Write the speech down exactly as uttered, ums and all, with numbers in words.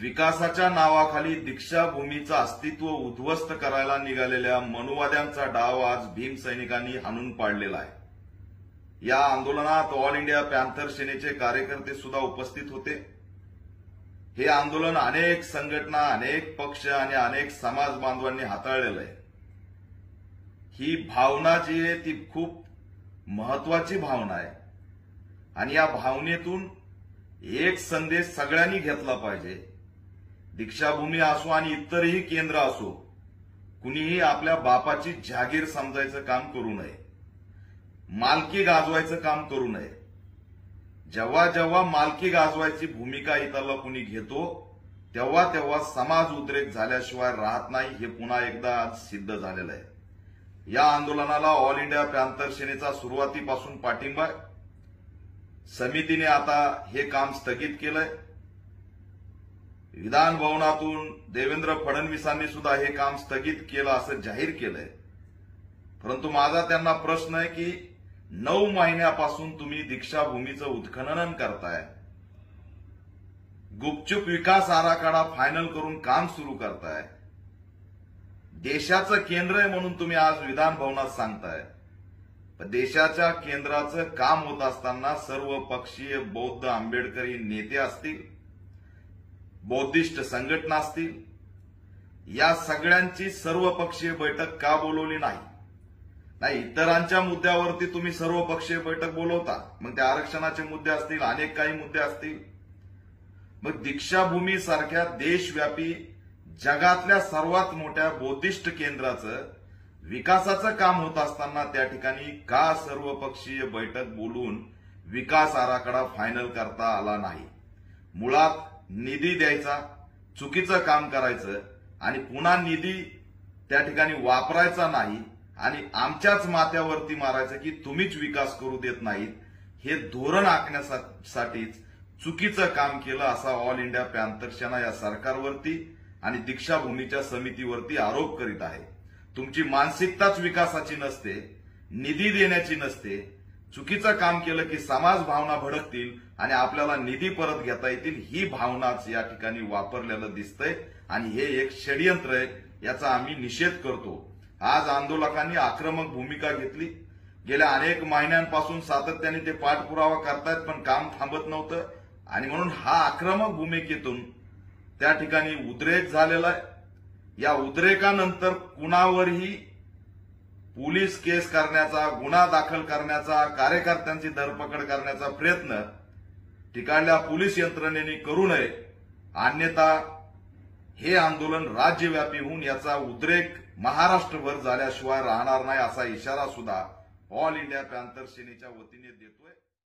विकासाच्या नावाखाली दीक्षाभूमीचं अस्तित्व उद्ध्वस्त करायला निघालेल्या मनुवाद्यांचा डाव आज भीम सैनिकांनी हाणून पाडलेला आहे। या आंदोलनात ऑल इंडिया पॅन्थर सेनेचे कार्यकर्ते सुद्धा उपस्थित होते। हे आंदोलन अनेक संघटना, अनेक पक्ष आणि अनेक समाज बांधवांनी हाताळलेलं आहे। ही भावना जी आहे ती खूप महत्वाची भावना आहे आणि या भावनेतून एक संदेश सगळ्यांनी घेतला पाहिजे। दीक्षाभूमी असो आणि इतरही केंद्र असो, कुणीही आपल्या बापाची जागीर समजायचं काम करू नये, मालकी गाजवायचं काम करू नये। जेव्हा जेव्हा मालकी गाजवायची भूमिका इतरला कुणी घेतो तेव्हा तेव्हा समाज उद्रेक झाल्याशिवाय राहत नाही, हे पुन्हा एकदा आज सिद्ध झालेलं आहे। या आंदोलनाला ऑल इंडिया पॅन्थर सेनेचा सुरुवातीपासून पाठिंबा आहे। समितीने आता हे काम स्थगित केलंय। विधान भवनातून देवेंद्र फडणवीसांनी सुद्धा हे काम स्थगित केलं असं जाहीर केलंय। परंतु माझा त्यांना प्रश्न आहे की नऊ महिन्यापासून तुम्ही दीक्षाभूमीचं उत्खनन करताय, गुपचूप विकास आराखडा फायनल करून काम सुरू करताय, देशाचं केंद्र आहे म्हणून तुम्ही आज विधान भवनात सांगताय। पण देशाच्या केंद्राचं काम होत असताना सर्व पक्षीय बौद्ध आंबेडकरी नेते असतील, बौद्धिस्ट संघटना असतील, या सगळ्यांची सर्वपक्षीय बैठक का बोलवली नाही? नाही, इतरांच्या मुद्द्यावरती तुम्ही सर्वपक्षीय बैठक बोलवता, मग त्या आरक्षणाचे मुद्दे असतील, अनेक काही मुद्दे असतील। मग दीक्षाभूमी सारख्या देशव्यापी जगातल्या सर्वात मोठ्या बौद्धिस्ट केंद्राचं विकासाचं काम होत असताना त्या ठिकाणी का सर्वपक्षीय बैठक बोलून विकास आराखडा फायनल करता आला नाही? मुळात निधी द्यायचा, चुकीचं काम करायचं आणि पुन्हा निधी त्या ठिकाणी वापरायचा नाही आणि आमच्याच माथ्यावरती मारायचं की तुम्हीच विकास करू देत नाहीत, हे धोरण आखण्यासाठीच चुकीचं काम केलं असा ऑल इंडिया पॅन्थर सेना या सरकारवरती आणि दीक्षाभूमीच्या समितीवरती आरोप करीत आहे। तुमची मानसिकताच विकासाची नसते, निधी देण्याची नसते। चुकीचं काम केलं की समाज भावना भडकतील आणि आपल्याला निधी परत घेता येतील, ही भावनाच या ठिकाणी वापरलेलं दिसतंय आणि हे एक षडयंत्र आहे, याचा आम्ही निषेध करतो। आज आंदोलकांनी आक्रमक भूमिका घेतली। गेल्या अनेक महिन्यांपासून सातत्याने ते पाठपुरावा करतायत, पण काम थांबत नव्हतं आणि म्हणून हा आक्रमक भूमिकेतून त्या ठिकाणी उद्रेक झालेला आहे। या उद्रेकानंतर कुणावरही पोलीस केस करण्याचा, गुन्हा दाखल करण्याचा, कार्यकर्त्यांची धरपकड करण्याचा प्रयत्न तिकडल्या पोलीस यंत्रणेने करू नये, अन्यथा हे आंदोलन राज्यव्यापी होऊन याचा उद्रेक महाराष्ट्रभर झाल्याशिवाय राहणार नाही, असा इशारा सुद्धा ऑल इंडिया पॅन्थर सेनेच्या वतीने देतोय।